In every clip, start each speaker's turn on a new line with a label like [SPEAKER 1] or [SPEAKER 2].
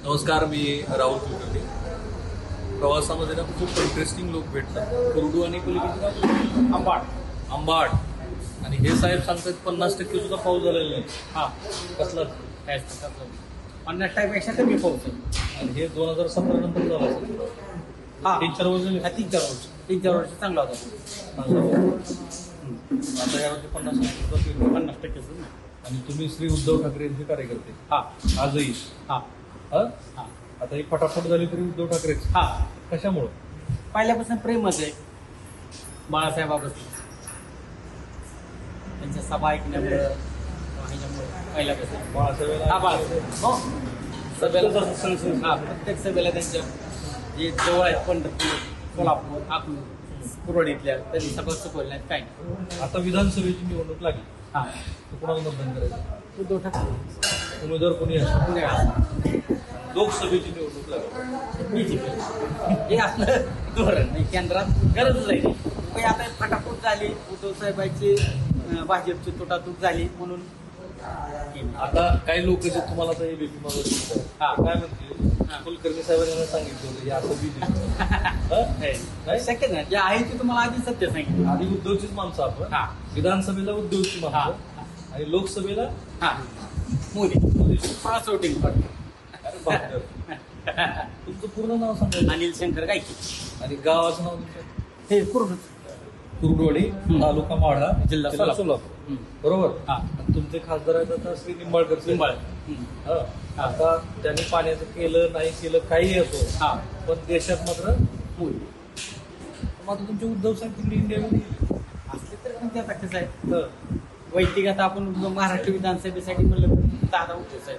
[SPEAKER 1] नमस्कार, मी राहुल कुलकर्णी. प्रवासामध्ये ना खूप इंटरेस्टिंग लोक भेटतात. कुरडू आणि पलीकडे आंबाड आणि हे साहेब सांगतात 50% सुद्धा पाऊस झालेला नाही.
[SPEAKER 2] हा
[SPEAKER 1] कसला
[SPEAKER 2] काय 50% कमी पाऊस आहे.
[SPEAKER 1] आणि हे 2017 नंतर झालं असेल.
[SPEAKER 2] हा
[SPEAKER 1] 3-4 वर्ष झाली.
[SPEAKER 2] 3-4 वर्ष चांगला होता.
[SPEAKER 1] आता यावरती 50%
[SPEAKER 2] 50%
[SPEAKER 1] आणि तुम्ही श्री उद्धव ठाकरे यांचे कार्यकर्ते
[SPEAKER 2] हा
[SPEAKER 1] आजही.
[SPEAKER 2] हा
[SPEAKER 1] हा
[SPEAKER 2] हा
[SPEAKER 1] आता ही फटाफट झाली तरी उद्धव ठाकरे
[SPEAKER 2] हा
[SPEAKER 1] कशामुळं?
[SPEAKER 2] पहिल्यापासून प्रेमच आहे बाळासाहेबाबद्दल. त्यांच्या सभा ऐकण्यामुळं ह्याच्यामुळं पहिल्यापासून
[SPEAKER 1] बाळासाहेब
[SPEAKER 2] हो सभेला हा प्रत्येक सभेला त्यांच्या जे जवळ आहेत पंढरपूर, सोलापूर, अकलूर, कुरवाडीतल्या त्यांनी सभा चुकवल्या नाहीत काय नाही.
[SPEAKER 1] आता विधानसभेची निवडणूक लागली.
[SPEAKER 2] हा
[SPEAKER 1] तर कोणाला मतदान करायचं?
[SPEAKER 2] उद्धव ठाकरे
[SPEAKER 1] उमेदवार कोणी असो.
[SPEAKER 2] पुणे
[SPEAKER 1] लोकसभेची निवडणूक लागली.
[SPEAKER 2] बीजेपी हे आपलं धोरण नाही. केंद्रात गरज नाही. काही आता फटाफट झाली उद्धव साहेबांची भाजपची तुटातूट झाली म्हणून
[SPEAKER 1] आता काही लोक जे तुम्हाला आता हे बीपी मागत
[SPEAKER 2] हा.
[SPEAKER 1] काय म्हणतील, कुलकर्णी साहेबांना सांगितलं होतं हे असं बीजेपी
[SPEAKER 2] नाही शक्य नाही. जे आहे ते तुम्हाला आधी सत्य सांगितलं.
[SPEAKER 1] आधी उद्धवचीच माणसं आपण.
[SPEAKER 2] हा.
[SPEAKER 1] विधानसभेला उद्धवची
[SPEAKER 2] हा
[SPEAKER 1] माणसं आणि लोकसभेला
[SPEAKER 2] हा मोदी फास्ट वोटिंग
[SPEAKER 1] अरे बापरे. तुमचं पूर्ण नाव सांगायचं
[SPEAKER 2] अनिल शंकर गायकी
[SPEAKER 1] आणि गावाचं नाव तुमचं?
[SPEAKER 2] हे पूर्ण
[SPEAKER 1] कुरडवाडी, तालुका माढा,
[SPEAKER 2] जिल्हा
[SPEAKER 1] सोलापूर. बरोबर.
[SPEAKER 2] हा.
[SPEAKER 1] आणि तुमचे खासदार आहेत आता श्री निंबाळकर.
[SPEAKER 2] निंबाळ
[SPEAKER 1] हा. आता त्यांनी पाण्याचं केलं नाही केलं काही असो,
[SPEAKER 2] हा
[SPEAKER 1] पण देशात मात्र
[SPEAKER 2] मोदी
[SPEAKER 1] मग आता तुमचे उद्धव साहेब तिकडे इंडियामध्ये गेले.
[SPEAKER 2] असले तर पण त्या कसं आहे
[SPEAKER 1] तर
[SPEAKER 2] वैयक्तिक आता आपण महाराष्ट्र विधानसभेसाठी म्हणलं तर दादा उद्धव साहेब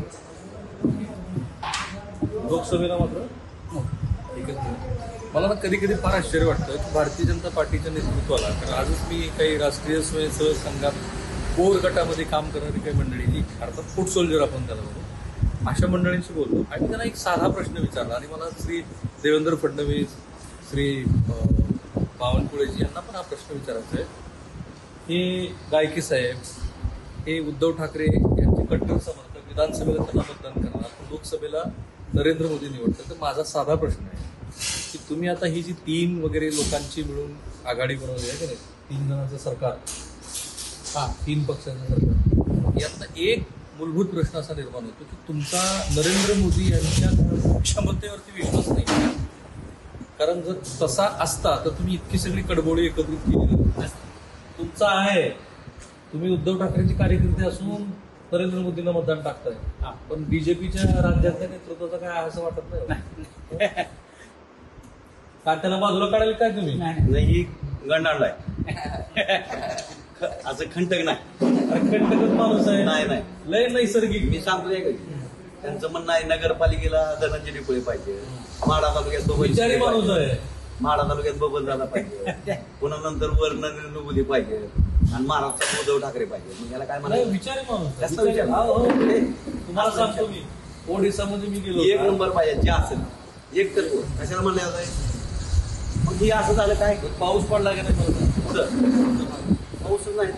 [SPEAKER 1] लोकसभेला मात्र एकच नाही. मला ना कधी कधी फार आश्चर्य वाटतं की भारतीय जनता पार्टीच्या नेतृत्वाला, कारण आजच मी काही राष्ट्रीय स्वयंसेवक संघात कोर गटामध्ये काम करणारी काही मंडळी, अर्थात फूट सोल्जर आपण त्याला म्हणतो, अशा मंडळींशी बोललो आणि त्यांना एक साधा प्रश्न विचारला. आणि मला श्री देवेंद्र फडणवीस, श्री बावनकुळेजी यांना पण हा प्रश्न विचारायचा आहे. हे गायके साहेब हे उद्धव ठाकरे यांचे कट्टर समर्थक, विधानसभेला त्यांना मतदान करणार, पण लोकसभेला नरेंद्र मोदी निवडतात. तर माझा साधा प्रश्न आहे की तुम्ही आता ही जी 3 वगैरे लोकांची मिळून आघाडी बनवली आहे की नाही, 3 जणांचं सरकार, 3 पक्षांचं सरकार, यातनं एक मूलभूत प्रश्न असा निर्माण होतो की तुमचा नरेंद्र मोदी यांच्या क्षमतेवरती विश्वास नाही. कारण जर तसा असता तर तुम्ही इतकी सगळी कडबोळी एकत्रित केली नसती. तुमचा आहे, तुम्ही उद्धव ठाकरेंचे कार्यकर्ते असून नरेंद्र मोदींना मतदान टाकताय, पण बीजेपीच्या राज्यातल्या नेतृत्वाचं काय असं वाटत नाही का? त्याला बाजूला काढायला काय तुम्ही?
[SPEAKER 3] नाही गंडाळला आहे असं खंटक नाही.
[SPEAKER 1] कंटकच माणूस आहे.
[SPEAKER 3] नाही
[SPEAKER 1] लय नैसर्गिक.
[SPEAKER 3] मी सांगतो एक त्यांचं म्हणणं आहे नगरपालिकेला धनंजय डिपोळे पाहिजे, माढा तालुक्यात
[SPEAKER 1] विचारी माणूस आहे.
[SPEAKER 3] माढा तालुक्यात बबन झाला पाहिजे, पुन्हा नंतर वर नरेंद्र मोदी पाहिजे आणि महाराष्ट्रात उद्धव ठाकरे पाहिजे. मग याला काय म्हणायचं?
[SPEAKER 1] विचारी माणूस.
[SPEAKER 3] जास्त विचार.
[SPEAKER 1] तुम्हाला सांगतो मी, ओडिसामध्ये मी गेलो.
[SPEAKER 3] एक नंबर पाहिजे जे असेल एक तर कशाला म्हणलं जात आहे. मग हे असं झालं काय,
[SPEAKER 1] पाऊस पडला का नाही मला?
[SPEAKER 3] पाऊसच नाही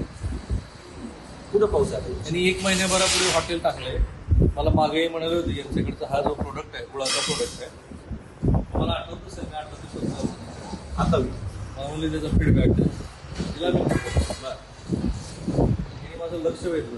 [SPEAKER 3] कुठं पाऊस आहे.
[SPEAKER 1] त्यांनी 1 महिन्याभरापूर्वी हॉटेल टाकलंय. मला मागेही म्हणाले होते यांच्याकडचा हा जो प्रोडक्ट आहे, गुळाचा प्रोडक्ट आहे, मला आठवत असेल मी 8 दिवसाचा
[SPEAKER 3] आता
[SPEAKER 1] मला मुली त्याचा फीडबॅक दिला मी. तिने माझं लक्ष वेधलं.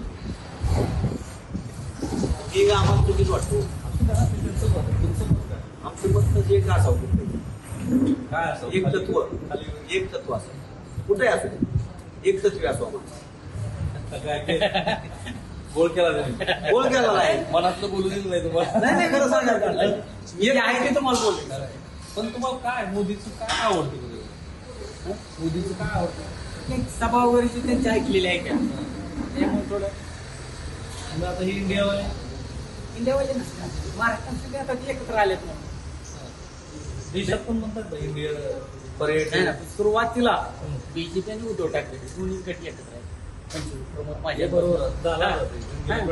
[SPEAKER 3] हे आम्हाला चुकीच वाटतो.
[SPEAKER 1] तुमचं मत काय?
[SPEAKER 3] आमचं मत एक असावं
[SPEAKER 1] काय असं
[SPEAKER 3] एक तत्व असं कुठे असू एक तत्व असो आम्हाला.
[SPEAKER 1] काय गोळ केला नाही,
[SPEAKER 3] बोल केला नाही,
[SPEAKER 1] मनातलं बोलू दिलं नाही तुम्हाला.
[SPEAKER 3] नाही खरं सांगायचं
[SPEAKER 2] मी आहे ते तुम्हाला बोलले.
[SPEAKER 1] पण तुम्हाला काय मोदीचं काय आवडतं तुला? मोदीचं काय आवडतं?
[SPEAKER 2] सभा वगैरे त्यांची ऐकलेली आहे का त्यामुळे थोडं
[SPEAKER 1] तुम्ही आता ही इंडियावाले
[SPEAKER 2] इंडियावाले नसतात महाराष्ट्रात सगळे आता ते एकत्र आलेत म्हणून.
[SPEAKER 1] देशात पण म्हणतात ना इंडिया पर्यटन.
[SPEAKER 2] सुरुवातीला बीजेपी आणि उद्धव ठाकरे दोन्ही गट एकत्र आहेत. प्रमोद माझ्या
[SPEAKER 1] बरोबर
[SPEAKER 2] बरोबर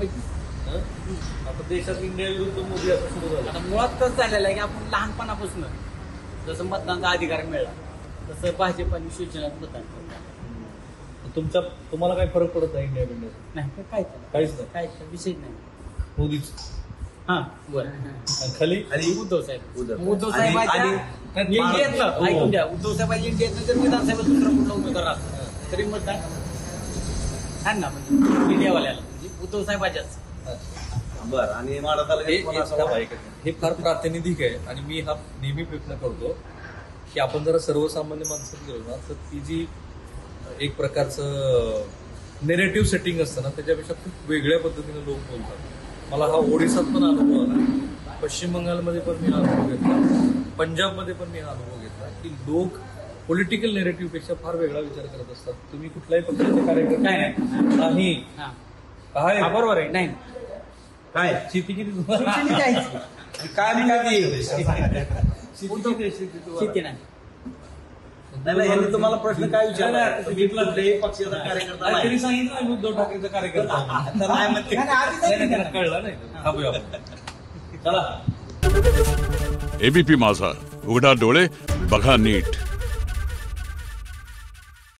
[SPEAKER 1] आता देशात इंडिया विरुद्ध मोदी आता सुरू झालं.
[SPEAKER 2] आता मुळात कसं झालेलं आहे की आपण लहानपणापासून जसं मतदानाचा अधिकार मिळाला तसं भाजप आणि शिवसेनेत मतदान करतात.
[SPEAKER 1] तुम्हाला काय फरक पडत नाही इंडिया इंडिया?
[SPEAKER 2] नाही काहीच
[SPEAKER 1] काहीच नाही.
[SPEAKER 2] काय विषय नाही.
[SPEAKER 1] मोदीच
[SPEAKER 2] हा बरं
[SPEAKER 1] आणि खाली
[SPEAKER 3] आणि
[SPEAKER 2] उद्धव साहेब
[SPEAKER 3] उद्धव.
[SPEAKER 2] उद्धव
[SPEAKER 3] आणि-
[SPEAKER 2] साहेबांच्या
[SPEAKER 3] आणि-
[SPEAKER 2] इंडियातलं
[SPEAKER 1] हो.
[SPEAKER 2] ऐकून घ्या उद्धव साहेबांच्या इंडियातलं जर विधानसभेत दुसरा कुठला उमेदवार असला तरी मग काय छान ना म्हणजे इंडियावाल्याला म्हणजे उद्धव साहेबाच्याच
[SPEAKER 3] बरं आणि माडा तालुक्यात कोण असावा?
[SPEAKER 1] हे फार प्रातिनिधिक आहे आणि मी हा नेहमी प्रयत्न करतो की आपण जरा सर्वसामान्य माणसात गेलो ना तर ती जी एक प्रकारचं नेरेटिव्ह सेटिंग असतं ना त्याच्यापेक्षा खूप वेगळ्या पद्धतीने लोक बोलतात. मला हा ओडिसात पण अनुभव आला, पश्चिम बंगालमध्ये पण मी हा अनुभव घेतला, पंजाबमध्ये पण मी हा अनुभव घेतला की लोक पॉलिटिकल नेरेटिव्ह पेक्षा फार वेगळा विचार करत असतात. तुम्ही कुठल्याही पक्षाचे कार्यकर्ते
[SPEAKER 2] नाही
[SPEAKER 1] नाही
[SPEAKER 2] हा
[SPEAKER 1] काय
[SPEAKER 2] हा, बरोबर आहे नाही
[SPEAKER 3] काय
[SPEAKER 1] शेती किती
[SPEAKER 2] शेती नाही.
[SPEAKER 3] काय निघाली
[SPEAKER 2] शेती नाही
[SPEAKER 3] नाही नाही, ह्यांनी तुम्हाला प्रश्न काय विचारला तुम्ही कुठल्याही पक्षाचा कार्यकर्ता नाही.
[SPEAKER 1] तरी सांगितलं ना मी उद्धव ठाकरेचा कार्यकर्ता आहे.
[SPEAKER 3] तर नाही म्हणते.
[SPEAKER 1] नाही, त्यांना कळलं नाही थांबूया आपण.
[SPEAKER 3] चला
[SPEAKER 4] एबीपी माझा, उघडा डोळे बघा नीट.